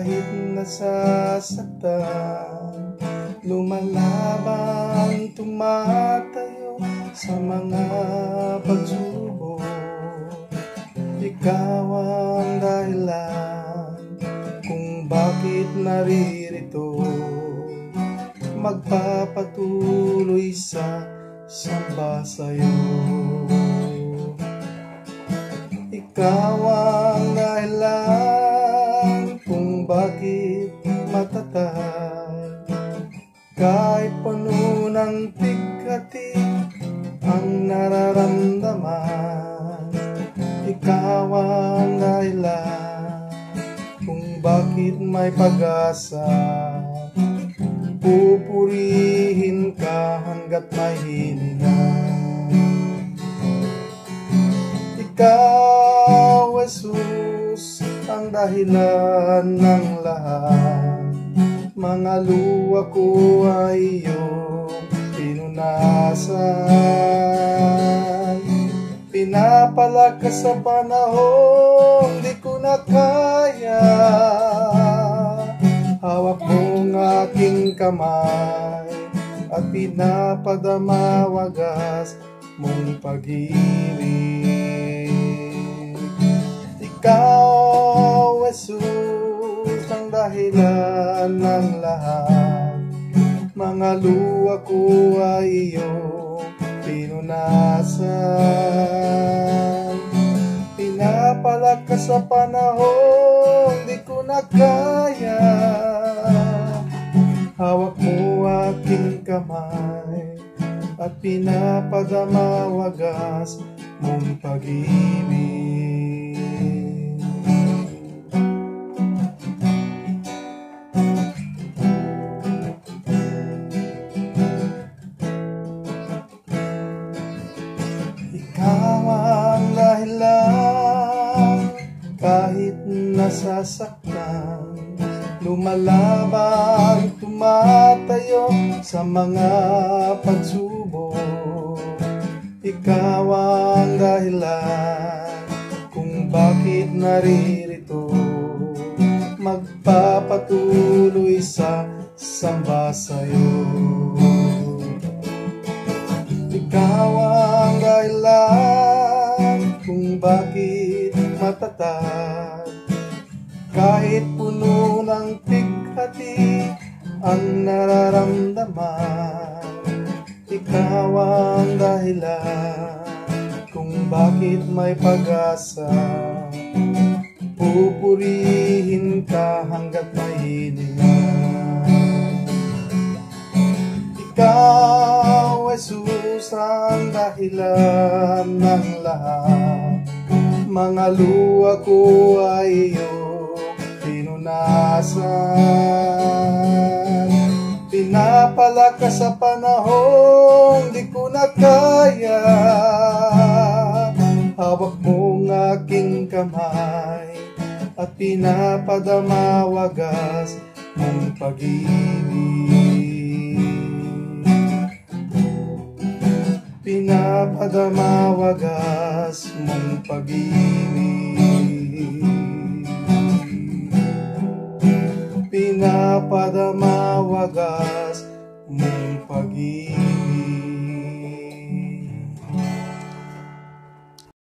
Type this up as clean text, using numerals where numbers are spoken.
kahit nasasaktan, lumalaban, tumatayo sa mga pagsubok. Ikaw ang dahilan kung bakit naririto, magpapatuloy sa samba sa'yo. Ikaw ang dahilan kung bakit matatag, kahit puno ng tigkatig ang nararamdaman. Ikaw ang dahilan kung bakit may pag-asa, pupurihin ka hanggat may hininga. Ikaw, Jesus, ang dahilan ng lahat. Mga luha ko ay iyong pinunasan. Pinapalakas sa panahon di ko na kaya. Hawak mong aking kamay at pinapadama wagas mong pag-ibig. Ikaw, Jesus, ang dahilan ng lahat. Mga luha ko ay iyong pinunasan. Pinapalakas sa panahon di ko na kaya. Hawak mo aking kamay at pinapadama wagas mong pag-ibig. Ikaw ang dahilan kahit nasasaktan, lumalaban, tumatayo sa mga pagsubok. Ikaw ang dahilan kung bakit naririto, magpapatuloy sa samba sa'yo. Ikaw ang dahilan kung bakit matatag, kahit puno ng tighati ang nararamdaman. Ikaw ang dahilan kung bakit may pag-asa, pupurihin ka hanggat may hininga. Ikaw, Jesus, ang dahilan ng lahat. Mga luha ko ay iyong pinunasan. Pinapalakas sa panahon di ko na kaya. Hawak mong aking kamay at pinapadama wagas mong pag-ibig. Pinapadama wagas mong pag-ibig. Pinapadama wagas mong pag-ibig.